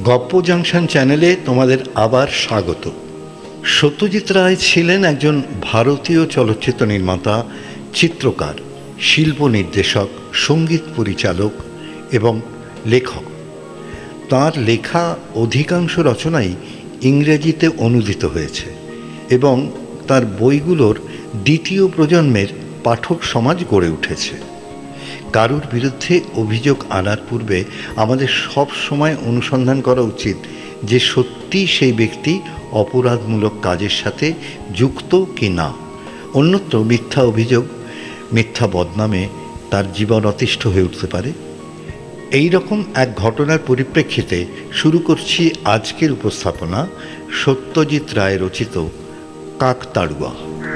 গপ্প জাংশন চ্যানেলে তোমাদের আবার স্বাগত। সত্যজিৎ রায় ছিলেন একজন ভারতীয় চলচ্চিত্র নির্মাতা, চিত্রকার, শিল্প নির্দেশক, সঙ্গীত পরিচালক এবং লেখক। তাঁর লেখা অধিকাংশ রচনাই ইংরেজিতে অনুদিত হয়েছে এবং তার বইগুলোর দ্বিতীয় প্রজন্মের পাঠক সমাজ গড়ে উঠেছে। কারুর বিরুদ্ধে অভিযোগ আনার পূর্বে আমাদের সব সময় অনুসন্ধান করা উচিত যে সত্যি সেই ব্যক্তি অপরাধমূলক কাজের সাথে যুক্ত কি না। অন্যত্র মিথ্যা অভিযোগ, মিথ্যা বদনামে তার জীবন অতিষ্ঠ হয়ে উঠতে পারে। এই রকম এক ঘটনার পরিপ্রেক্ষিতে শুরু করছি আজকের উপস্থাপনা, সত্যজিৎ রায় রচিত কাকতাড়ুয়া।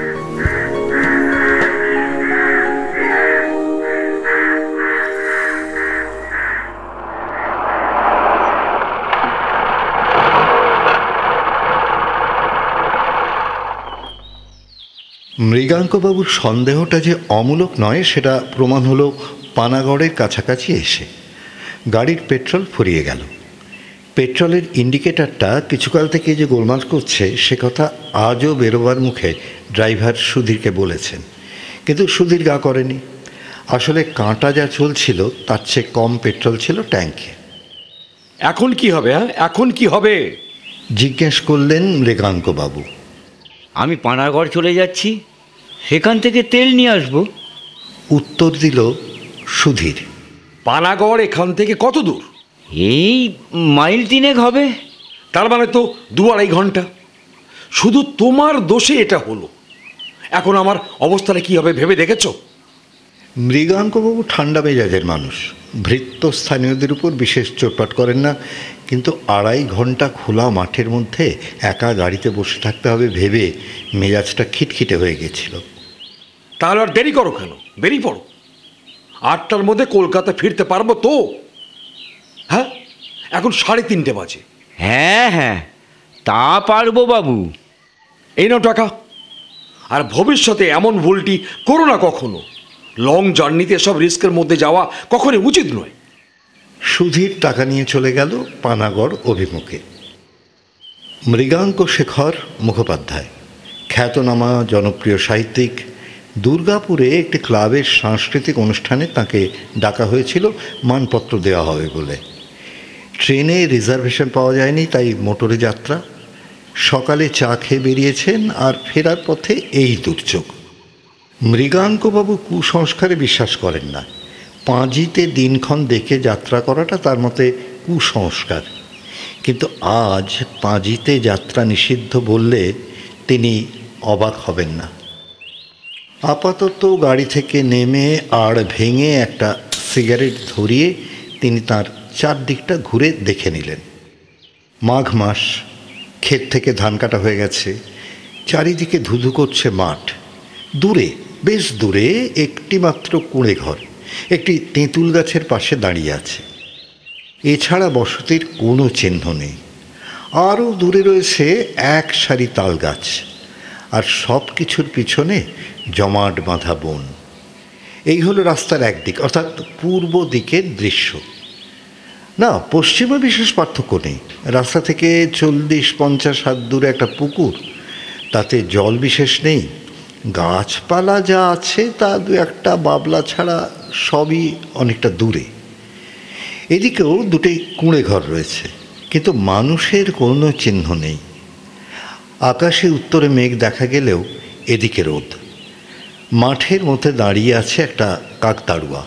মৃগাঙ্কবাবুর সন্দেহটা যে অমূলক নয় সেটা প্রমাণ হলো পানাগড়ের কাছাকাছি এসে। গাড়ির পেট্রোল ফুরিয়ে গেল। পেট্রোলের ইন্ডিকেটারটা কিছুকাল থেকে যে গোলমাল করছে সে কথা আজও বেরোবার মুখে ড্রাইভার সুধীরকে বলেছেন, কিন্তু সুধীর গা করেনি। আসলে কাঁটা যা চলছিল তার চেয়ে কম পেট্রোল ছিল ট্যাঙ্কে। এখন কি হবে? এখন কি হবে জিজ্ঞেস করলেন মৃগাঙ্কবাবু। আমি পানাগড় চলে যাচ্ছি, সেখান থেকে তেল নিয়ে আসবো। উত্তর দিল সুধীর। পানাগড় এখান থেকে কত দূর? এই মাইল 3 হবে। তার মানে তো 2-2.5 ঘন্টা। শুধু তোমার দোষে এটা হলো। এখন আমার অবস্থাটা কি হবে ভেবে দেখেছো? মৃগাঙ্কবাবু ঠান্ডা মেজাজের মানুষ, ভৃত্য স্থানীয়দের উপর বিশেষ চোটপাট করেন না, কিন্তু 2.5 ঘন্টা খোলা মাঠের মধ্যে একা গাড়িতে বসে থাকতে হবে ভেবে মেজাজটা খিটখিটে হয়ে গেছিল। তাহলে আর দেরি করো কেন? বেরিয়ে পড়ো। 8টার মধ্যে কলকাতা ফিরতে পারবো তো? হ্যাঁ, এখন 3:30 বাজে। হ্যাঁ হ্যাঁ, তা পারবো বাবু। এই নাও টাকা। আর ভবিষ্যতে এমন ভুলটি করো না কখনো। লং জার্নিতে এসব রিস্কের মধ্যে যাওয়া কখনোই উচিত নয়। সুধীর টাকা নিয়ে চলে গেল পানাগড় অভিমুখে। মৃগাঙ্ক শেখর মুখোপাধ্যায়, খ্যাতনামা জনপ্রিয় সাহিত্যিক, দুর্গাপুরে একটি ক্লাবের সাংস্কৃতিক অনুষ্ঠানে তাকে ডাকা হয়েছিল মানপত্র দেওয়া হবে বলে। ট্রেনে রিজার্ভেশন পাওয়া যায়নি, তাই মোটরে যাত্রা। সকালে চা খেয়ে বেরিয়েছেন আর ফেরার পথে এই দুর্যোগ। মৃগাঙ্কবাবু কুসংস্কারে বিশ্বাস করেন না। পাঁজিতে দিনক্ষণ দেখে যাত্রা করাটা তার মতে কুসংস্কার। কিন্তু আজ পাঁজিতে যাত্রা নিষিদ্ধ বললে তিনি অবাক হবেন না। আপাতত গাড়ি থেকে নেমে আড় ভেঙে একটা সিগারেট ধরিয়ে তিনি তার চারদিকটা ঘুরে দেখে নিলেন। মাঘ মাস, ক্ষেত থেকে ধান কাটা হয়ে গেছে, চারিদিকে ধুধু করছে মাঠ। দূরে, বেশ দূরে একটি মাত্র কুঁড়ে ঘর একটি তেঁতুল গাছের পাশে দাঁড়িয়ে আছে। এছাড়া বসতির কোনো চিহ্ন নেই। আরও দূরে রয়েছে এক সারি তাল গাছ, আর সব কিছুর পিছনে জমাট বাঁধা বন। এই হলো রাস্তার একদিক, অর্থাৎ পূর্ব দিকের দৃশ্য। না, পশ্চিমে বিশেষ পার্থক্য নেই। রাস্তা থেকে 40-50 হাত দূরে একটা পুকুর, তাতে জল বিশেষ নেই। গাছপালা যা আছে তা 2-1টা বাবলা ছাড়া সবই অনেকটা দূরে। এদিকেও 2টি কুঁড়ে ঘর রয়েছে, কিন্তু মানুষের কোনো চিহ্ন নেই। আকাশে উত্তরে মেঘ দেখা গেলেও এদিকে রোদ। মাঠের মধ্যে দাঁড়িয়ে আছে একটা কাকতাড়ুয়া।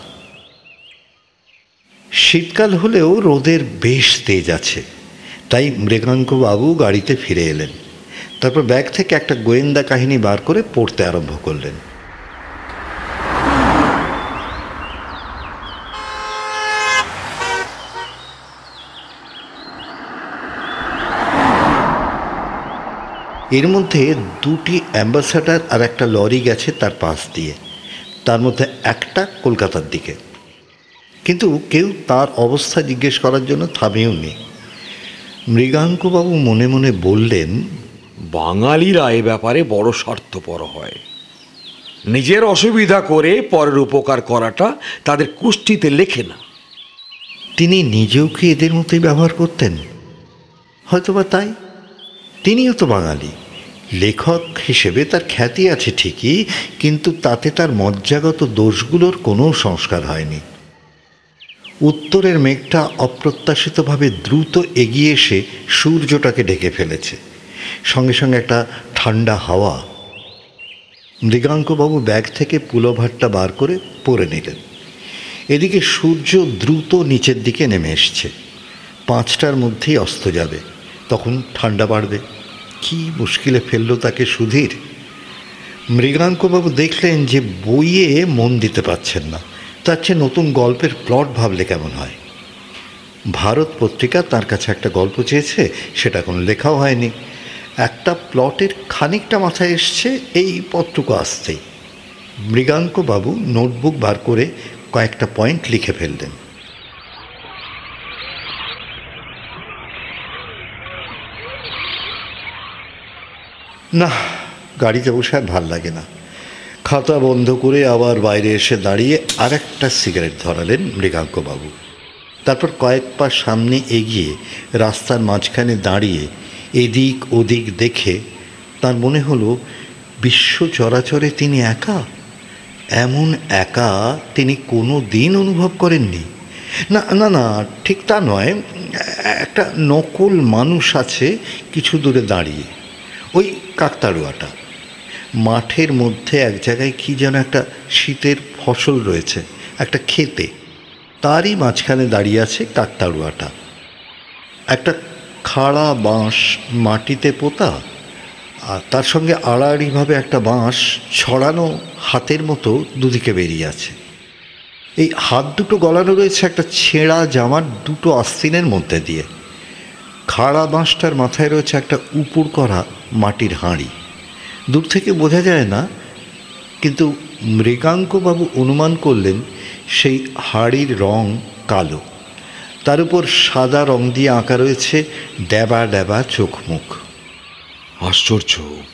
শীতকাল হলেও রোদের বেশ তেজ আছে, তাই মৃগাঙ্কবাবু গাড়িতে ফিরে এলেন। তারপর ব্যাগ থেকে একটা গোয়েন্দা কাহিনী বার করে পড়তে আরম্ভ করলেন। এর মধ্যে 2টি অ্যাম্বাসাডার আর একটা লরি গেছে তার পাশ দিয়ে, তার মধ্যে একটা কলকাতার দিকে। কিন্তু কেউ তার অবস্থা জিজ্ঞেস করার জন্য থামেও নি। মৃগাঙ্কবাবু মনে মনে বললেন, বাঙালিরা এ ব্যাপারে বড় স্বার্থপর হয়। নিজের অসুবিধা করে পরের উপকার করাটা তাদের কুষ্ঠিতে লেখে না। তিনি নিজেও কি এদের মতোই ব্যবহার করতেন? হয়তোবা তাই। তিনিও তো বাঙালি, লেখক হিসেবে তার খ্যাতি আছে ঠিকই, কিন্তু তাতে তার মজ্জাগত দোষগুলোর কোনো সংস্কার হয়নি। উত্তরের মেঘটা অপ্রত্যাশিতভাবে দ্রুত এগিয়ে এসে সূর্যটাকে ঢেকে ফেলেছে, সঙ্গে সঙ্গে একটা ঠান্ডা হাওয়া। মৃগাঙ্কবাবু ব্যাগ থেকে পুলোভারটা বার করে পরে নিলেন। এদিকে সূর্য দ্রুত নিচের দিকে নেমে এসছে। 5টার মধ্যেই অস্ত যাবে, তখন ঠান্ডা বাড়বে। কি মুশকিলে ফেলল তাকে সুধীর। মৃগাঙ্কবাবু দেখলেন যে বইয়ে মন দিতে পারছেন না, তার চেয়ে নতুন গল্পের প্লট ভাবলে কেমন হয়। ভারত পত্রিকা তার কাছে একটা গল্প চেয়েছে, সেটা এখন লেখাও হয়নি। একটা প্লটের খানিকটা মাথায় এসছে এই পত্রকু আসতেই। মৃগাঙ্কবাবু নোটবুক বার করে কয়েকটা পয়েন্ট লিখে ফেললেন। না, গাড়িতে বসে আর ভাল লাগে না। খাতা বন্ধ করে আবার বাইরে এসে দাঁড়িয়ে আর একটা সিগারেট ধরালেন মৃগাঙ্কবাবু। তারপর কয়েক পা সামনে এগিয়ে রাস্তার মাঝখানে দাঁড়িয়ে এদিক ওদিক দেখে তার মনে হলো বিশ্ব চরাচরে তিনি একা। এমন একা তিনি কোনো দিন অনুভব করেননি। না না না, ঠিক তা নয়, একটা নকল মানুষ আছে কিছু দূরে দাঁড়িয়ে, ওই কাকতাড়ুয়াটা। মাঠের মধ্যে এক জায়গায় কি যেন একটা শীতের ফসল রয়েছে, একটা ক্ষেতে, তারই মাঝখানে দাঁড়িয়ে আছে কাকতাড়ুয়াটা। একটা খাড়া বাঁশ মাটিতে পোতা, আর তার সঙ্গে আড়াআড়িভাবে একটা বাঁশ ছড়ানো হাতের মতো দুদিকে বেরিয়ে আছে। এই হাত দুটো গলানো রয়েছে একটা ছেঁড়া জামার দুটো আস্তিনের মধ্যে দিয়ে। খাড়া বাঁশটার মাথায় রয়েছে একটা উপুড় করা মাটির হাঁড়ি। দূর থেকে বোঝা যায় না, কিন্তু মৃগাঙ্কবাবু অনুমান করলেন সেই হাঁড়ির রং কালো, তার উপর সাদা রং দিয়ে আঁকা রয়েছে ড্যাবা ড্যাবা চোখ মুখ। আশ্চর্য,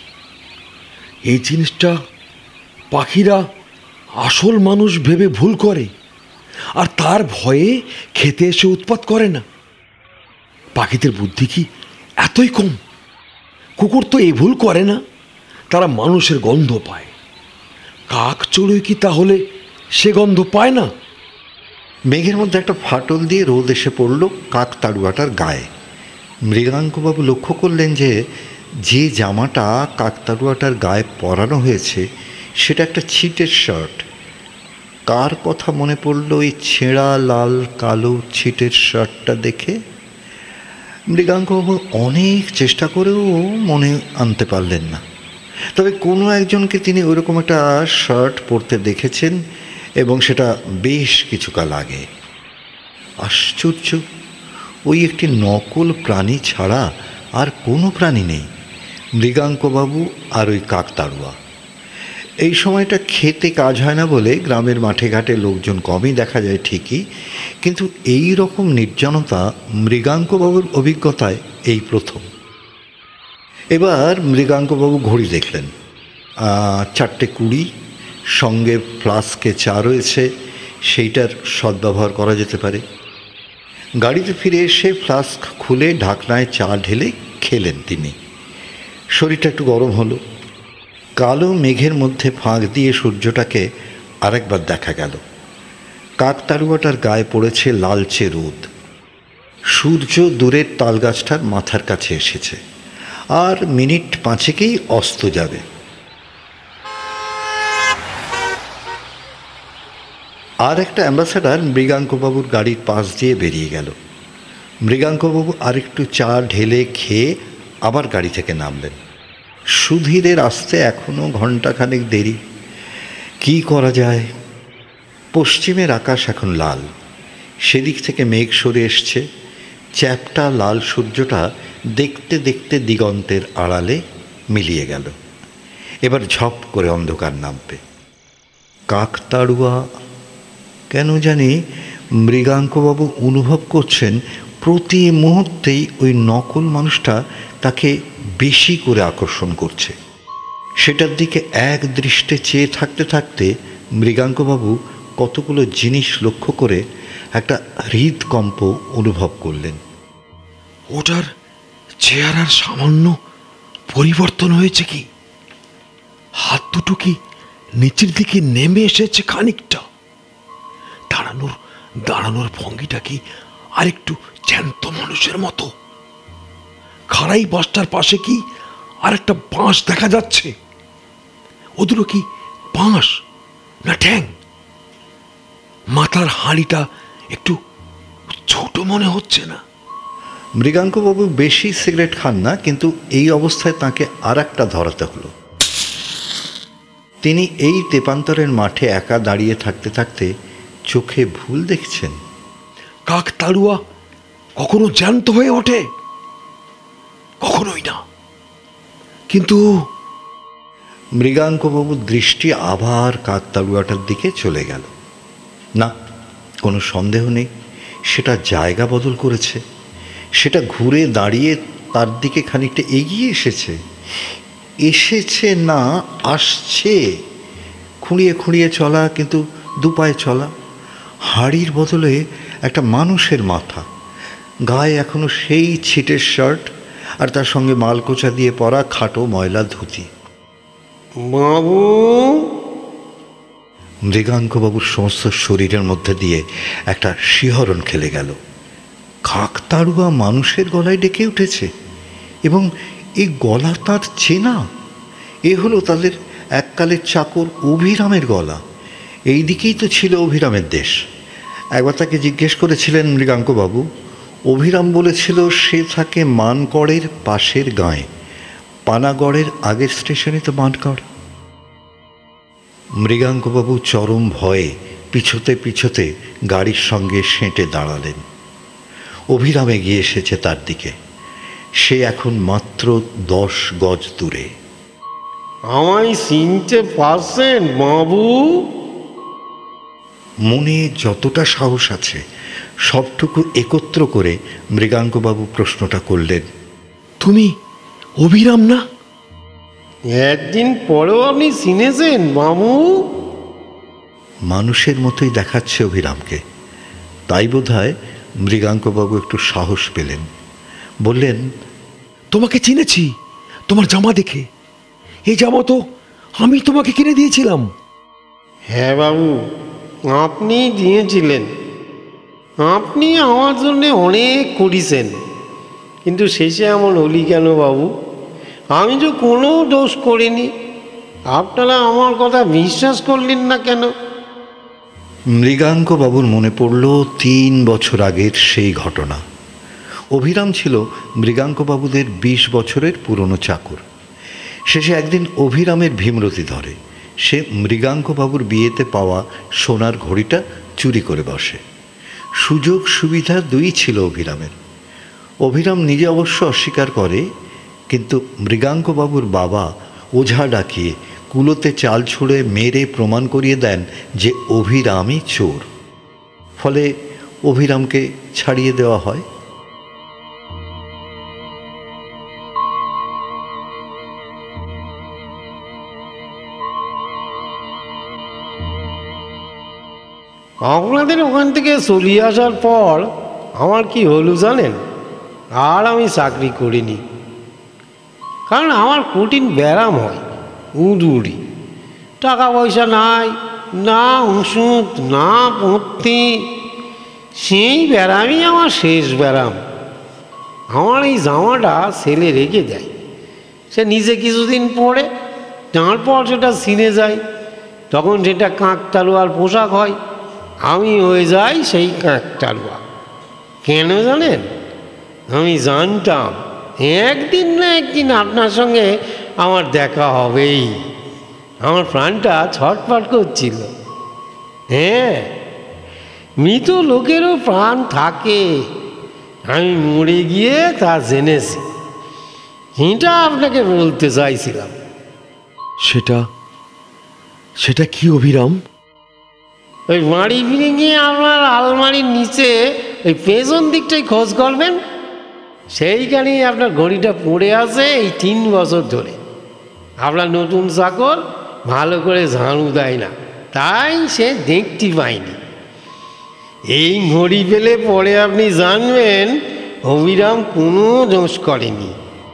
এই জিনিসটা পাখিরা আসল মানুষ ভেবে ভুল করে, আর তার ভয়ে খেতে এসে উৎপাত করে না। পাখিদের বুদ্ধি কি এতই কম? কুকুর তো এই ভুল করে না, তারা মানুষের গন্ধ পায়। কাক চড়ুই কি তাহলে সে গন্ধ পায় না? মেঘের মধ্যে একটা ফাটল দিয়ে রোদ এসে পড়ল কাকতাড়ুয়াটার গায়ে। মৃগাঙ্কবাবু লক্ষ্য করলেন যে যে জামাটা কাকতাড়ুয়াটার গায়ে পরানো হয়েছে সেটা একটা ছিটের শার্ট। কার কথা মনে পড়ল ওই ছেঁড়া লাল কালো ছিটের শার্টটা দেখে? মৃগাঙ্কবাবু অনেক চেষ্টা করেও মনে আনতে পারলেন না। তবে কোনো একজনকে তিনি ওইরকম একটা শার্ট পরতে দেখেছেন, এবং সেটা বেশ কিছুকাল আগে। আশ্চর্য, ওই একটি নকল প্রাণী ছাড়া আর কোনো প্রাণী নেই, মৃগাঙ্কবাবু আর ওই কাকতাড়ুয়া। এই সময়টা খেতে কাজ হয় না বলে গ্রামের মাঠে ঘাটে লোকজন কমই দেখা যায় ঠিকই, কিন্তু এই রকম নির্জনতা মৃগাঙ্কবাবুর অভিজ্ঞতায় এই প্রথম। এবার মৃগাঙ্কবাবু ঘড়ি দেখলেন, 4:20, সঙ্গে ফ্লাস্কে চা রয়েছে, সেইটার সদ্ব্যবহার করা যেতে পারে। গাড়িতে ফিরে এসে ফ্লাস্ক খুলে ঢাকনায় চা ঢেলে খেলেন তিনি। শরীরটা একটু গরম হলো। কালো মেঘের মধ্যে ফাঁক দিয়ে সূর্যটাকে আরেকবার দেখা গেল। কাকতাড়ুয়াটার গায়ে পড়েছে লালচে রোদ। সূর্য দূরের তালগাছটার মাথার কাছে এসেছে, আর মিনিট 5-একেই অস্ত যাবে। আর একটা অ্যাম্বাসেডার মৃগাঙ্কবাবুর গাড়ির পাশ দিয়ে বেরিয়ে গেল। মৃগাঙ্কবাবু আরেকটু চা ঢেলে খেয়ে আবার গাড়ি থেকে নামলেন। সুধীরের আসতে এখনও ঘণ্টাখানেক দেরি। কি করা যায়? পশ্চিমের আকাশ এখন লাল, সেদিক থেকে মেঘ সরে এসছে। চ্যাপ্টা লাল সূর্যটা দেখতে দেখতে দিগন্তের আড়ালে মিলিয়ে গেল। এবার ঝপ করে অন্ধকার নামবে। কাকতাড়ুয়া, কেন জানি মৃগাঙ্কবাবু অনুভব করছেন প্রতি মুহূর্তেই ওই নকল মানুষটা তাকে বেশি করে আকর্ষণ করছে। সেটার দিকে এক দৃষ্টে চেয়ে থাকতে থাকতে মৃগাঙ্কবাবু কতগুলো জিনিস লক্ষ্য করে একটা হৃদকম্প অনুভব করলেন। ওটার চেহারার সামান্য পরিবর্তন হয়েছে কি? হাত দুটো কি নিচের দিকে নেমে এসেছে খানিকটা? দাঁড়ানোর ভঙ্গিটা কি আরেকটু জ্যান্ত মানুষের মতো? খাড়াই বাসটার পাশে কি আরেকটা বাঁশ দেখা যাচ্ছে? ও দুটো কি বাঁশ না ঠ্যাং? মাথার হাঁড়িটা একটু ছোট মনে হচ্ছে না? মৃগাঙ্কবাবু বেশি সিগারেট খান না, কিন্তু এই অবস্থায় তাকে আর একটা ধরাতে হলো। তিনি এই তেপান্তরের মাঠে একা দাঁড়িয়ে থাকতে থাকতে চোখে ভুল দেখছেন। কাকতাড়ুয়া কখনো জ্যান্ত হয়ে ওঠে? কখনোই না। কিন্তু মৃগাঙ্কবাবুর দৃষ্টি আবার কাকতাড়ুয়াটার দিকে চলে গেল। না, কোনো সন্দেহ নেই, সেটা জায়গা বদল করেছে। সেটা ঘুরে দাঁড়িয়ে তার দিকে খানিকটা এগিয়ে এসেছে না, আসছে। খুঁড়িয়ে খুঁড়িয়ে চলা, কিন্তু দুপায়ে চলা। হাড়ির বদলে একটা মানুষের মাথা, গায়ে এখনো সেই ছিটের শার্ট, আর তার সঙ্গে মালকোচা দিয়ে পরা খাটো ময়লা ধুতি। বাবু! মৃগাঙ্কবাবুর সমস্ত শরীরের মধ্যে দিয়ে একটা শিহরণ খেলে গেল। কাকতাড়ুয়া মানুষের গলায় ডেকে উঠেছে, এবং এই গলা তার চেনা। এ হলো তাদের এককালের চাকর অভিরামের গলা। এই দিকেই তো ছিল অভিরামের দেশ। একবার তাকে জিজ্ঞেস করেছিলেন মৃগাঙ্কবাবু। অভিরাম বলেছিল সে থাকে মানগড়ের পাশের গাঁয়ে। পানাগড়ের আগের স্টেশনে তো মানগড়। মৃগাঙ্কবাবু চরম ভয়ে পিছতে গাড়ির সঙ্গে সেঁটে দাঁড়ালেন। অভিরাম এগিয়ে এসেছে তার দিকে। সে এখন মাত্র 10 গজ দূরে। আমায় চিনতে পারছেন বাবু? মনে যতটা সাহস আছে সবটুকু একত্র করে মৃগাঙ্কবাবু প্রশ্নটা করলেন, তুমি অভিরাম না? একদিন পরেও আপনি চিনেছেন বাবু? মানুষের মতোই দেখাচ্ছে অভিরামকে। তাই বোধহয় মৃগাঙ্কবাবু একটু সাহস পেলেন। বললেন, তোমাকে চিনেছি তোমার জামা দেখে। এই জামা তো আমি তোমাকে কিনে দিয়েছিলাম। হ্যাঁ বাবু, আপনি দিয়েছিলেন। আপনি আমার জন্যে অনেক করেছেন, কিন্তু শেষে এমন হলি কেন বাবু? আমি তো কোনো দোষ করিনি। আপনারা আমার কথা বিশ্বাস করলেন না কেন? মৃগাঙ্কবাবুর মনে পড়ল 3 বছর আগের সেই ঘটনা। অভিরাম ছিল মৃগাঙ্কবাবুদের 20 বছরের পুরনো চাকর। শেষে একদিন অভিরামের ভীমরতি ধরে। সে মৃগাঙ্কবাবুর বিয়েতে পাওয়া সোনার ঘড়িটা চুরি করে বসে। সুযোগ সুবিধা দুই ছিল অভিরামের। অভিরাম নিজে অবশ্য অস্বীকার করে, কিন্তু মৃগাঙ্কবাবুর বাবা ওঝা ডাকিয়ে কুলোতে চাল ছুঁড়ে মেরে প্রমাণ করিয়ে দেন যে অভিরামই চোর। ফলে অভিরামকে ছাড়িয়ে দেওয়া হয়। আপনাদের ওখান থেকে চলে আসার পর আমার কি হলো জানেন? আর আমি চাকরি করিনি, কারণ আমার কঠিন ব্যায়াম হয়, উদুরি। টাকা পয়সা নাই, না ওষুধ, না পড়তে। সেই ব্যায়ামই আমার শেষ ব্যায়াম। আমার এই জামাটা ছেলে রেখে দেয়। সে নিজে কিছুদিন পরে, তারপর সেটা ছিঁড়ে যায়। তখন সেটা কাকতাড়ুয়ার পোশাক হয়। আমি হয়ে যাই সেই কাকতাড়ুয়া। কেন জানেন? আমি জানতাম একদিন না একদিন আপনার সঙ্গে আমার দেখা হবেই। আমার প্রাণটা ছটফট করছিল। হ্যাঁ, মৃত লোকেরও প্রাণ থাকে, আমি মরে গিয়ে তা জেনেছি। এটা আপনাকে বলতে চাইছিলাম। সেটা কি অভিরাম? ওই বাড়ি ফিরে গিয়ে আপনার আলমারির নিচে ওই পেছন দিকটাই খোঁজ করবেন। সেইখানেই আপনার ঘড়িটা পড়ে আছে এই 3 বছর ধরে। আপনার নতুন চাকর ভালো করে ঝাড়ু দেয় না, তাই সে দেখতে পায়নি। এই ঘড়ি পেলে পরে আপনি জানবেন অবিরাম কোনো দোষ করেনি।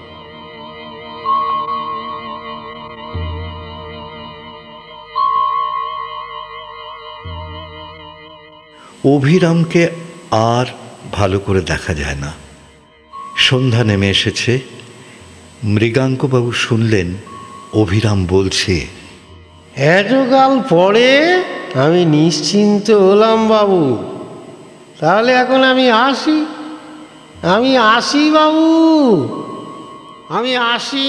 অভিরামকে আর ভালো করে দেখা যায় না। সন্ধ্যা নেমে এসেছে। মৃগাঙ্কবাবু শুনলেন অভিরাম বলছে, এতকাল পরে আমি নিশ্চিন্ত হলাম বাবু, তাহলে এখন আমি আসি বাবু, আমি আসি।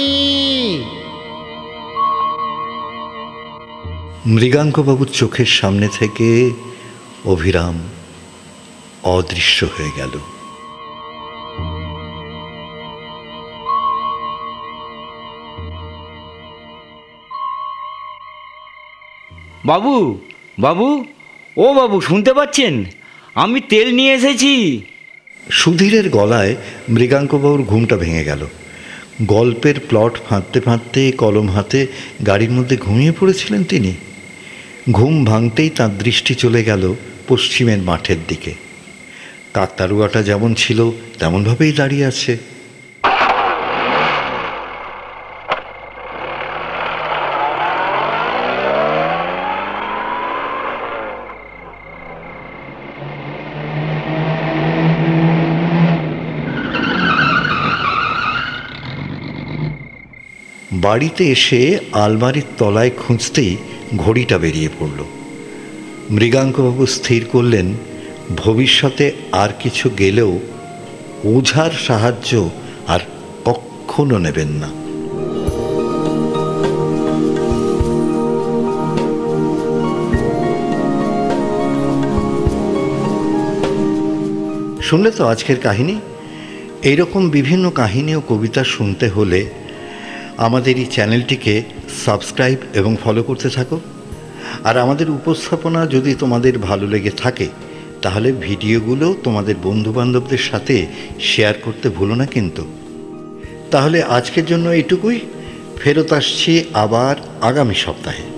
মৃগাঙ্কবাবুর চোখের সামনে থেকে অভিরাম অদৃশ্য হয়ে গেল। বাবু, বাবু, ও বাবু, শুনতে পাচ্ছেন? আমি তেল নিয়ে এসেছি। সুধীরের গলায় মৃগাঙ্কবাবুর ঘুমটা ভেঙে গেল। গল্পের প্লট ফাঁদতে ফাঁদতে কলম হাতে গাড়ির মধ্যে ঘুমিয়ে পড়েছিলেন তিনি। ঘুম ভাঙতেই তাঁর দৃষ্টি চলে গেল পশ্চিমের মাঠের দিকে। কাকতাড়ুয়াটা যেমন ছিল তেমনভাবেই দাঁড়িয়ে আছে। বাড়িতে এসে আলমারির তলায় খুঁজতেই ঘড়িটা বেরিয়ে পড়ল। মৃগাঙ্কবাবু স্থির করলেন ভবিষ্যতে আর কিছু গেলেও ওঝার সাহায্য আর কখনো নেবেন না। শুনলে তো আজকের কাহিনী। এইরকম বিভিন্ন কাহিনী ও কবিতা শুনতে হলে আমাদের এই চ্যানেলটিকে সাবস্ক্রাইব এবং ফলো করতে থাকো। আর আমাদের উপস্থাপনা যদি তোমাদের ভালো লেগে থাকে তাহলে ভিডিওগুলো তোমাদের বন্ধুবান্ধবদের সাথে শেয়ার করতে ভুলো না কিন্তু। তাহলে আজকের জন্য এইটুকুই। ফেরত আসছি আবার আগামী সপ্তাহে।